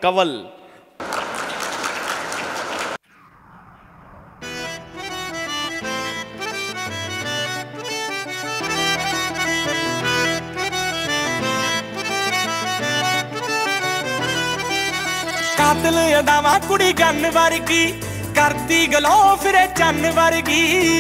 कंवल। कातल अदावा कुड़ी गन वर्गी, करती गलो फिरे चन वर्गी।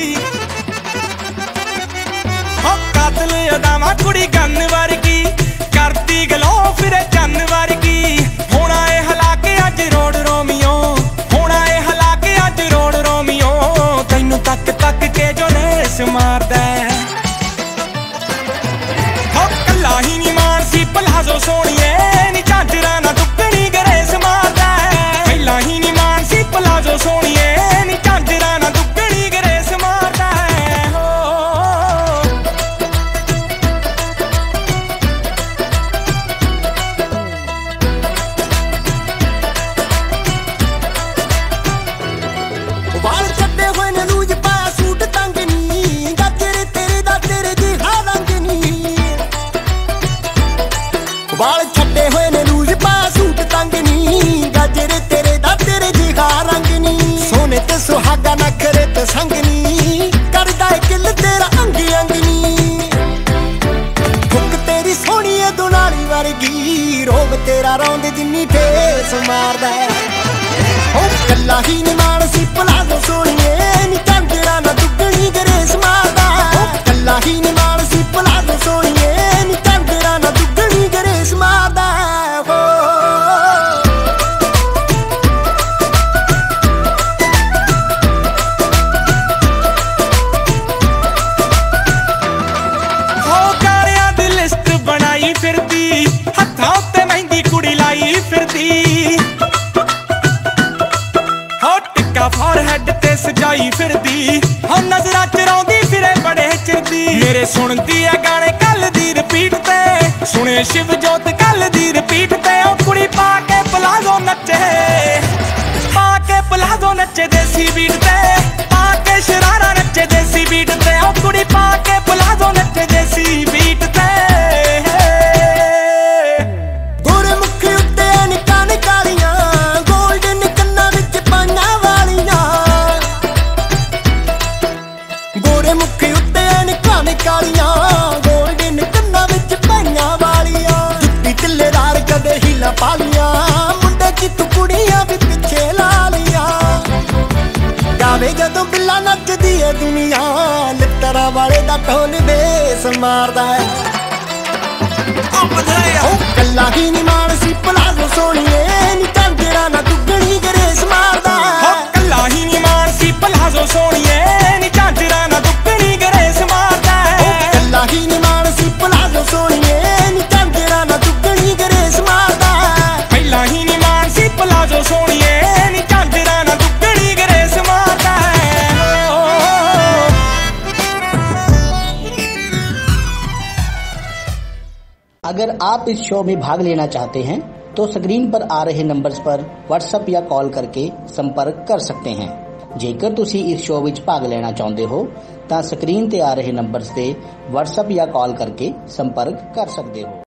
कातल अदावा कुड़ी गन वर्गी, करती गलो फिरे चन वर्गी। होना ए हला के अज रोड रोमियो, होना ए हला के अज रोड रोमियो। तैनू तक तक के जो रेस मारदा कल्ला ही नी मानसी पलाजो सोनिए, नी झांजरा ना दुगनी गरेस मारदा। कल्ला ही नी मानसी पलाजो सोनिए, नी झांजरा ना दुगनी गरेस मारदा। वाल छड्डे होए ने लूज पाया सूट तंग नी, गजरे तेरे दा तेरे दी हा रंग नी। वाल छड्डे होए ने लूज पाया सूट तंग नी, गजरे तेरे दा तेरे दी हा रंग नी। सोने ते सुहागा नखरे ते संग नी, करदा ए किल तेरा अंग अंग नी। फुक तेरी सोहनी ए दुनाली वर्गी, रोब तेरा रौंद जिन्नी ठेस मारदा। कल्ला ही नी मानसी पलाजो सोनिए, नी झांजरा ना दुगनी गरेस मारदा। कल्ला ही नी मानसी पलाजो सोनिए, नी झांजरा ना दुगनी गरेस मारदा। गालियां दी लिस्ट बनाई फिरदी, हत्थां उत्ते मेहंदी कुड़ी लाई फिरदी। फॉरहेड ते सजाई फिरदी, हम नजरा चराउंदी फिरे बड़े चिरदी। मेरे सुनदी है गाने कल दी रिपीट ते, सुने शिव जोत कल दी रिपीट ते। ओ कुड़ी पा के पलाजो नचे, पा के पलाजो नचे देसी बीट ते, पा के शरारा नचे देसी बीट ते। ओ कुड़ी पा के पलाजो नचे देसी बीट ते। गोरे मुख उत्ते निका निकालियां, गोल्डन कन्ना विच पाइयां वालियां। गोरे मुख उत्ते निका निकालियां, गोल्डन कन्ना विच पाइयां वालियां। जुत्ती तिल्लेदार कदे हीला पालियां, मुंडे की तू कुड़ियां भी पिछे ला लियां। गावे जदों बिल्ला नचदी है दुनिया, लित्तरा वाले दा ढोल बेस मारदा है। कल्ला ही नी मानसी पलाजो सोनिए, नी झांजरा ना दुगनी गरेस मारदा। कल्ला ही नी मानसी पलाजो सोनिए, नी झांजरा ना दुगनी गरेस मारदा। कल्ला ही नी मानसी पलाजो सोनिए, नी झांजरा ना दुगनी गरेस मारदा। कल्ला ही नी मानसी पलाजो सोनिए, नी झांजरा ना दुगनी गरेस मारदा। अगर आप इस शो में भाग लेना चाहते हैं तो स्क्रीन पर आ रहे नंबर्स पर व्हाट्सएप या कॉल करके संपर्क कर सकते हैं। जेकर तुसी इस शो विच भाग लेना चाहते हो तो स्क्रीन ते आ रहे नंबर्स ते व्हाट्सएप या कॉल करके संपर्क कर सकते हो।